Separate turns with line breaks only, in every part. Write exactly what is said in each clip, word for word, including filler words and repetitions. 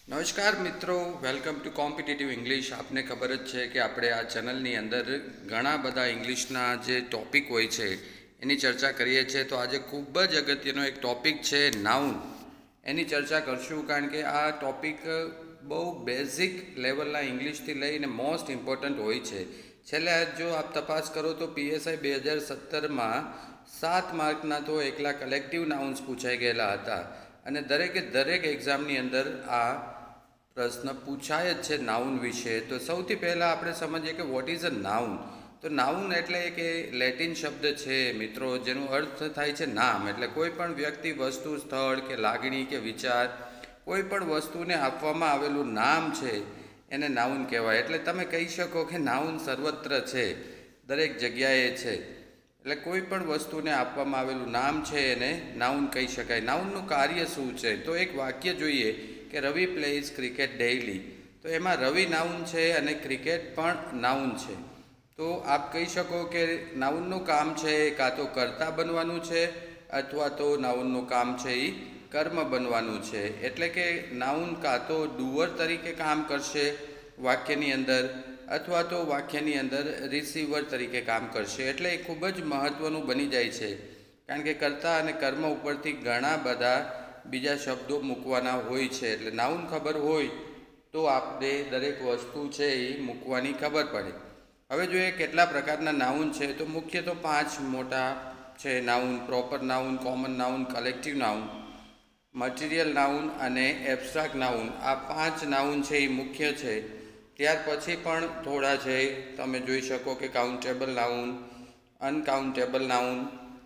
નમસ્કાર મિત્રો, welcome to competitive English. આપને ખબર જ છે કે આપણે આ ચેનલની અંદર ઘણા બધા ઇંગ્લિશના જે ટૉપિક હોય છે એની ચર્ચા કરીએ છીએ. તો આજે ખૂબ જ અગત્યનો એક ટૉપિક છે નાઉન. એની ચર્ચા કરશું કારણ કે આ ટૉપિક બહુ બેઝિક લેવલના ઇંગ્લિશથી લઈને મોસ્ટ ઇમ્પોર્ટન્ટ હોય છે. છેલ્લે જો આપ તપાસ કરો તો પીએસઆઈ બે હજાર સત્તરમાં સાત માર્કના તો એકલા કલેક્ટિવ નાઉન્સ પૂછાઈ ગયેલા હતા અને દરેકે દરેક એક્ઝામની અંદર આ પ્રશ્ન પૂછાય જ છે નાઉન વિશે. તો સૌથી પહેલાં આપણે સમજીએ કે વોટ ઇઝ અ નાઉન. તો નાઉન એટલે કે લેટિન શબ્દ છે મિત્રો, જેનો અર્થ થાય છે નામ. એટલે કોઈ પણ વ્યક્તિ, વસ્તુ, સ્થળ કે લાગણી કે વિચાર, કોઈ પણ વસ્તુને આપવામાં આવેલું નામ છે એને નાઉન કહેવાય. એટલે તમે કહી શકો કે નાઉન સર્વત્ર છે, દરેક જગ્યાએ છે. એટલે કોઈ પણ વસ્તુને આપવામાં આવેલું નામ છે એને નાઉન કહી શકાય. નાઉનનું કાર્ય શું છે? તો એક વાક્ય જોઈએ કે રવિ પ્લેઝ ક્રિકેટ ડેઇલી. તો એમાં રવિ નાઉન છે અને ક્રિકેટ પણ નાઉન છે. તો આપ કહી શકો કે નાઉનનું કામ છે કાં તો કર્તા બનવાનું છે અથવા તો નાઉનનું કામ છે એ કર્મ બનવાનું છે. એટલે કે નાઉન કાં તો ડુઅર તરીકે કામ કરશે વાક્યની અંદર અથવા તો વાક્યની અંદર રિસીવર તરીકે કામ કરશે. એટલે એ ખૂબ જ મહત્ત્વનું બની જાય છે કારણ કે કર્તા અને કર્મ ઉપરથી ઘણા બધા બીજા શબ્દો મૂકવાના હોય છે. એટલે નાઉન ખબર હોય તો આપણે દરેક વસ્તુ છે એ મૂકવાની ખબર પડે. હવે જોઈએ કેટલા પ્રકારના નાઉન છે. તો મુખ્ય તો પાંચ મોટા છે noun: proper noun, common noun, collective noun, material noun અને એબ્સ્ટ્રાક્ટ નાઉન. આ પાંચ નાઉન છે એ મુખ્ય છે. ત્યાર પછી પણ થોડા છે, તમે જોઈ શકો કે કાઉન્ટેબલ નાઉન, અનકાઉન્ટેબલ નાઉન,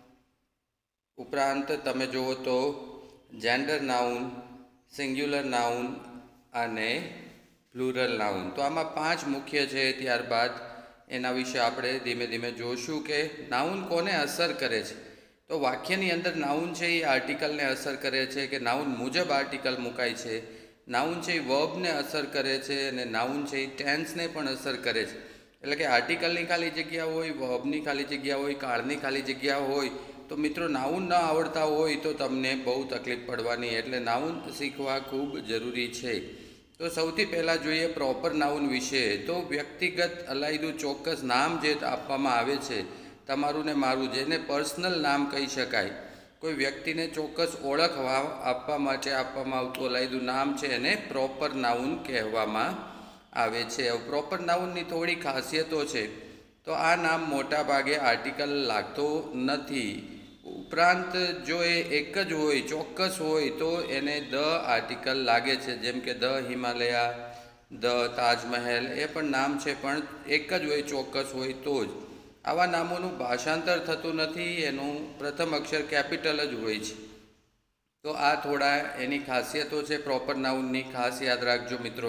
ઉપરાંત તમે જુઓ તો જેન્ડર નાઉન, સિંગ્યુલર નાઉન અને પ્લુરલ નાઉન. તો આમાં પાંચ મુખ્ય છે. ત્યારબાદ એના વિશે આપણે ધીમે ધીમે જોશું કે નાઉન કોને અસર કરે છે. તો વાક્યની અંદર નાઉન છે એ આર્ટિકલને અસર કરે છે કે નાઉન મુજબ આર્ટિકલ મુકાય છે. નાઉન છે એ વર્બને અસર કરે છે અને નાઉન છે એ ટેન્સને પણ અસર કરે છે. એટલે કે આર્ટિકલની ખાલી જગ્યા હોય, વર્બની ખાલી જગ્યા હોય, કાળની ખાલી જગ્યા હોય. તો મિત્રો નાઉન ન આવડતા હોય તો તમને બહુ તકલીફ પડવાની. એટલે નાઉન શીખવા ખૂબ જરૂરી છે. તો સૌથી પહેલાં જોઈએ પ્રોપર નાઉન વિશે. તો વ્યક્તિગત અલાયદું ચોક્કસ નામ જે આપવામાં આવે છે, તમારું ને મારું, જેને પર્સનલ નામ કહી શકાય. કોઈ વ્યક્તિને ચોક્કસ ઓળખ આપવા માટે આપવામાં આવતું અલાયદું નામ છે એને પ્રોપર નાઉન કહેવામાં આવે છે. હવે પ્રોપર નાઉનની થોડી ખાસિયતો છે. તો આ નામ મોટા ભાગે આર્ટિકલ લાગતો નથી. ઉપરાંત જો એ એક જ હોય, ચોક્કસ હોય, તો એને ધ આર્ટિકલ લાગે છે. જેમ કે ધ હિમાલયા, ધ તાજમહેલ, એ પણ નામ છે પણ એક જ હોય, ચોક્કસ હોય તો જ. આવા નામોનું ભાષાંતર થતું નથી, એનું પ્રથમ અક્ષર કેપિટલ જ હોય છે. તો આ થોડા એની ખાસિયતો છે પ્રોપર નાઉનની, ખાસ યાદ રાખજો મિત્રો.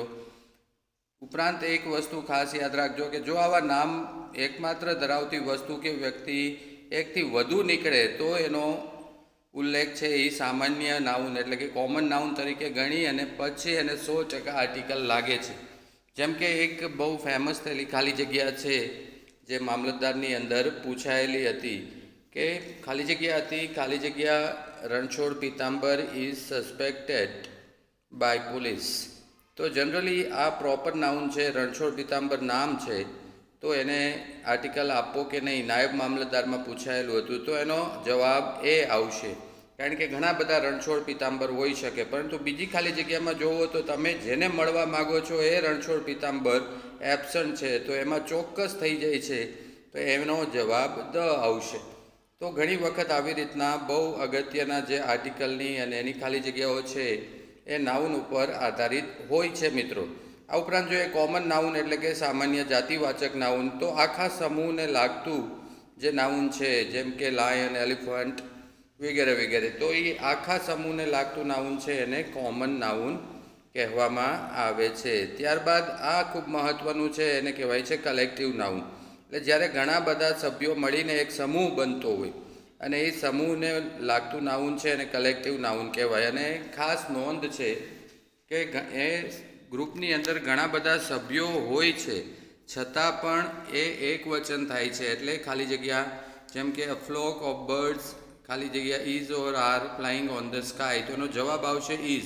ઉપરાંત એક વસ્તુ ખાસ યાદ રાખજો કે જો આવા નામ એકમાત્ર ધરાવતી વસ્તુ કે વ્યક્તિ એકથી વધુ નીકળે તો એનો ઉલ્લેખ છે એ સામાન્ય નાઉન એટલે કે કોમન નાઉન તરીકે ગણી અને પછી એને સો ટકા આર્ટિકલ લાગે છે. જેમ કે એક બહુ ફેમસ થયેલી ખાલી જગ્યા છે જે મામલતદારની અંદર પૂછાયેલી હતી કે ખાલી જગ્યા હતી, ખાલી જગ્યા Ranchhod Pitambar is suspected by police. તો જનરલી આ પ્રોપર નાઉન છે, રણછોડ પીતાંબર નામ છે, તો એને આર્ટિકલ આપો કે નહીં, નાયબ મામલતદારમાં પૂછાયેલું હતું. તો એનો જવાબ એ આવશે કારણ કે ઘણા બધા રણછોડ પીતાંબર હોઈ શકે, પરંતુ બીજી ખાલી જગ્યામાં જોવો તો તમે જેને મળવા માગો છો એ રણછોડ પીતાંબર એબસન્ટ છે, તો એમાં ચોક્કસ થઈ જાય છે. તો એનો જવાબ દ આવશે. તો ઘણી વખત આવી રીતના બહુ અગત્યના જે આર્ટિકલની અને એની ખાલી જગ્યાઓ છે એ નાઉન ઉપર આધારિત હોય છે મિત્રો. આ ઉપરાંત જો એ કોમન નાઉન એટલે કે સામાન્ય જાતિવાચક નાઉન, તો આખા સમૂહને લાગતું જે નાઉન છે જેમ કે લાયન, એલિફન્ટ વગેરે વગેરે, તો એ આખા સમૂહને લાગતું નાઉન છે એને કોમન નાઉન કહેવામાં આવે છે. ત્યારબાદ આ ખૂબ મહત્ત્વનું છે, એને કહેવાય છે કલેક્ટિવ નાઉન. એટલે જ્યારે ઘણા બધા સભ્યો મળીને એક સમૂહ બનતો હોય અને એ સમૂહને લાગતું નાઉન છે એને કલેક્ટિવ નાઉન કહેવાય. અને ખાસ નોંધ છે કે એ ગ્રુપની અંદર ઘણા બધા સભ્યો હોય છે છતાં પણ એ એક વચન થાય છે. એટલે ખાલી જગ્યા જેમ કે અ ફ્લોક ઓફ બર્ડ્સ, ખાલી જગ્યા is or are flying on the sky, તો એનો જવાબ આવશે ઇઝ.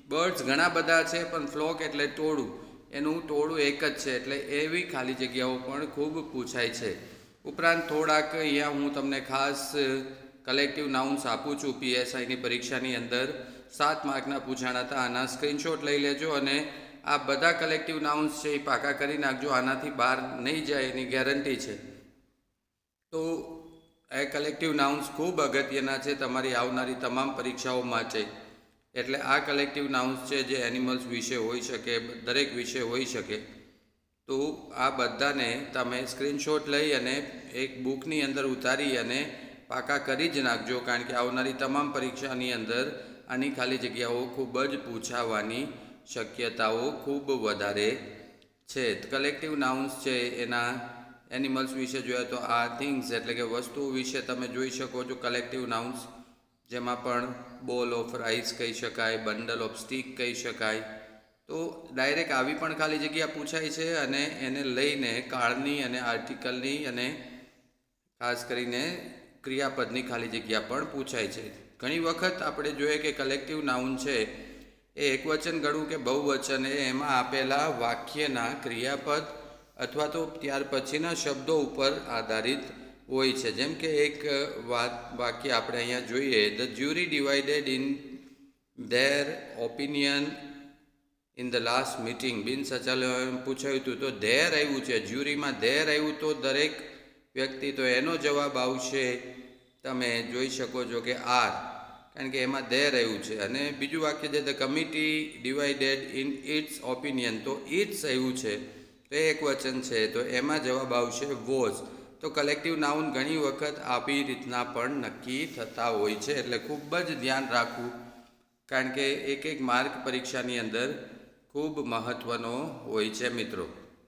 બર્ડ્સ ઘણા બધા છે, પણ ફ્લોક એટલે ટોળું, એનું ટોળું એક જ છે, એટલે એવી ખાલી જગ્યાઓ પણ ખૂબ પૂછાય છે. ઉપરાંત થોડાક અહીંયા હું તમને ખાસ કલેક્ટિવ નાઉન્સ આપું છું. પીએસઆઈની પરીક્ષાની અંદર સાત માર્કના પૂછાણા હતા. આના સ્ક્રીનશોટ લઈ લેજો અને આ બધા કલેક્ટિવ નાઉન્સ છે એ પાકા કરી નાખજો. આનાથી બહાર નહીં જાય એની ગેરંટી છે. તો એ કલેક્ટિવ નાઉન્સ ખૂબ અગત્યના છે તમારી આવનારી તમામ પરીક્ષાઓ માટે. એટલે આ કલેક્ટિવ નાઉન્સ છે જે એનિમલ્સ વિશે હોઈ શકે, દરેક વિશે હોઈ શકે. તો આ બધાને તમે સ્ક્રીનશોટ લઈ અને એક બુકની અંદર ઉતારી અને પાકા કરી જ નાખજો, કારણ કે આવનારી તમામ પરીક્ષાની અંદર આની ખાલી જગ્યાઓ ખૂબ જ પૂછાવાની શક્યતાઓ ખૂબ વધારે છે. કલેક્ટિવ નાઉન્સ છે એના એનિમલ્સ વિશે જોઈએ તો આ થિંગ્સ એટલે કે વસ્તુઓ વિશે તમે જોઈ શકો છો કલેક્ટિવ નાઉન્સ, જેમાં પણ બોલ ઓફ રાઈસ કહી શકાય, બંડલ ઓફ સ્ટીક કહી શકાય. તો ડાયરેક્ટ આવી પણ ખાલી જગ્યા પૂછાય છે અને એને લઈને કાળની અને આર્ટિકલની અને ખાસ કરીને ક્રિયાપદની ખાલી જગ્યા પણ પૂછાય છે. ઘણી વખત આપણે જોઈએ કે કલેક્ટિવ નાઉન છે એ એકવચન ગણું કે બહુવચન એ એમાં આપેલા વાક્યના ક્રિયાપદ અથવા તો ત્યાર પછીના શબ્દો ઉપર આધારિત હોય છે. જેમ કે એક વાત વાક્ય આપણે અહીંયા જોઈએ, the jury divided in their opinion in the last meeting. બિન સચાલન પૂછાયું હતું તો ધેર આવ્યું છે, જ્યુરીમાં ધેર આવ્યું તો દરેક વ્યક્તિ, તો એનો જવાબ આવશે તમે જોઈ શકો છો કે આર, કારણ કે એમાં ધેર આવ્યું છે. અને બીજું વાક્ય છે the committee divided in its opinion, તો ઇટ્સ આવ્યું છે તો એ એક વચન છે, તો એમાં જવાબ આવશે વોઝ. તો કલેક્ટિવ નાઉન ઘણી વખત આવી રીતના પણ નક્કી થતા હોય છે, એટલે ખૂબ જ ધ્યાન રાખવું, કારણ કે એક એક માર્ક પરીક્ષાની અંદર ખૂબ મહત્ત્વનો હોય છે મિત્રો.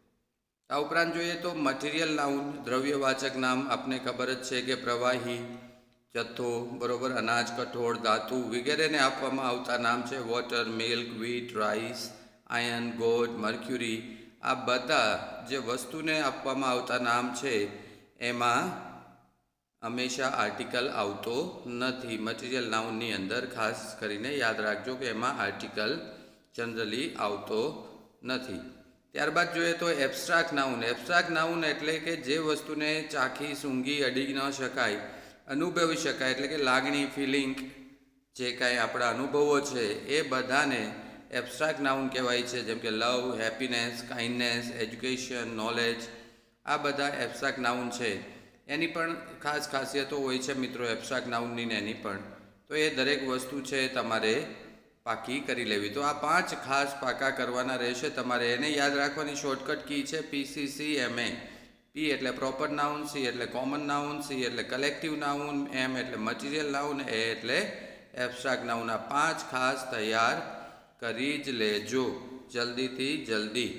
આ ઉપરાંત જોઈએ તો મટીરિયલ નાઉન, દ્રવ્યવાચક નામ આપને ખબર જ છે કે પ્રવાહી, જથ્થો, બરોબર, અનાજ, કઠોળ, ધાતુ વગેરેને આપવામાં આવતા નામ છે. Water, milk, wheat, rice, iron, gold, mercury, આ બધા જે વસ્તુને આપવામાં આવતા નામ છે એમાં હંમેશા આર્ટિકલ આવતો નથી. મટીરિયલ નાઉનની અંદર ખાસ કરીને યાદ રાખજો કે એમાં આર્ટિકલ જનરલી આવતો નથી. ત્યારબાદ જોઈએ તો એબ્સ્ટ્રાક્ટ નાઉન. એબ્સ્ટ્રાક્ટ નાઉન એટલે કે જે વસ્તુને ચાખી, સૂંઘી, અડી ન શકાય, અનુભવી શકાય, એટલે કે લાગણી, ફિલિંગ, જે કાંઈ આપણા અનુભવો છે એ બધાને એબ્સ્ટ્રાક્ટ નાઉન કહેવાય છે. જેમ કે love, happiness, kindness, education, knowledge, આ બધા એબ્સ્ટ્રાક્ટ નાઉન છે. એની પણ ખાસ ખાસિયતો હોય છે મિત્રો એબ્સ્ટ્રાક્ટ નાઉનની ને એની પણ. તો એ દરેક વસ્તુ છે તમારે પાકી કરી લેવી. તો આ પાંચ ખાસ પાકા કરવાના રહેશે તમારે. એને યાદ રાખવાની શોર્ટકટ કી છે પી સી સી એમ એ. પી એટલે પ્રોપર નાઉન, સી એટલે કોમન નાઉન, સી એટલે કલેક્ટિવ નાઉન, એમ એટલે મટીરિયલ નાઉન, એ એટલે એબ્સ્ટ્રાક્ટ નાઉન. આ પાંચ ખાસ તૈયાર કરી જ લેજો જલ્દીથી જલ્દી,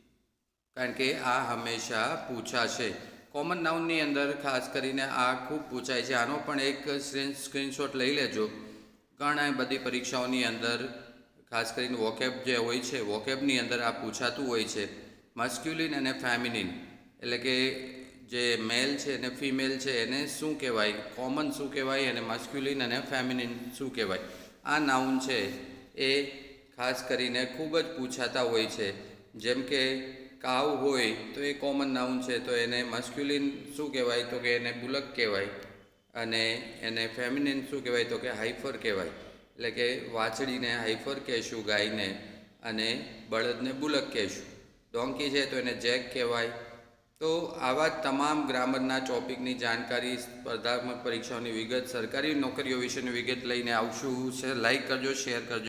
કારણ કે આ હંમેશા પૂછાશે. કોમન નાઉનની અંદર ખાસ કરીને આ ખૂબ પૂછાય છે. આનો પણ એક સ્ક્રીનશોટ લઈ લેજો. ઘણા બધી પરીક્ષાઓની અંદર ખાસ કરીને વોકેબ જે હોય છે, વોકેબની અંદર આ પૂછાતું હોય છે. મસ્ક્યુલિન અને ફેમિનિન એટલે કે જે મેલ છે અને ફિમેલ છે એને શું કહેવાય, કોમન શું કહેવાય, અને મસ્ક્યુલિન અને ફેમિનિન શું કહેવાય. આ નાઉન છે એ ખાસ કરીને ખૂબ જ પૂછાતા હોય છે. જેમ કે કાવ હોય તો એ કોમન નાઉન છે, તો એને મસ્ક્યુલિન શું કહેવાય, તો કે એને બુલક કહેવાય, અને એને ફેમિનિન શું કહેવાય, તો કે હાઈફર કહેવાય. એટલે કે વાછડીને હાઈફર કહેશું ગાયને, અને બળદને બુલક કહેશું. ડોંકી છે તો એને જેક કહેવાય. તો આવા તમામ ગ્રામરના ટોપિકની જાણકારી, સ્પર્ધાત્મક પરીક્ષાઓની વિગત, સરકારી નોકરીઓ વિશેની વિગત લઈને આવશું છે. લાઈક કરજો, શેર કરજો.